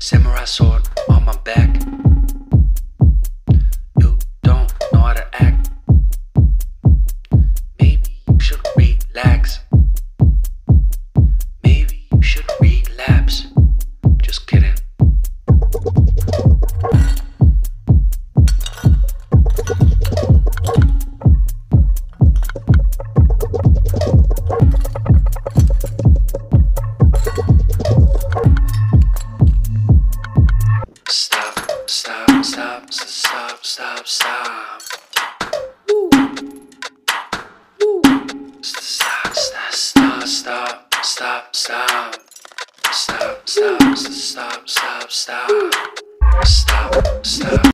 Samurai sword on my back. You don't know how to act. Maybe you should relax. Maybe you should relapse. Just kidding. Stop. Woo. Woo. Stop. Stop.